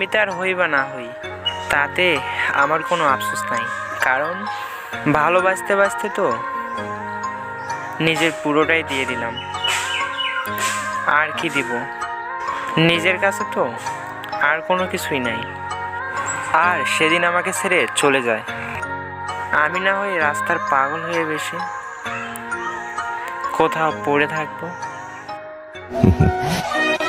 তার হই বা না হই তাতে আমার কোনো আফসোস নাই, কারণ ভালোবাসতে বাসতে তো নিজের পুরোটাই দিয়ে দিলাম। আর কি দিব? নিজের কাছে তো আর কোনো কিছুই নাই। আর সেদিন আমাকে ছেড়ে চলে যায়, আমি না হয়ে রাস্তার পাগল হয়ে বসে কোথাও পড়ে থাকবো।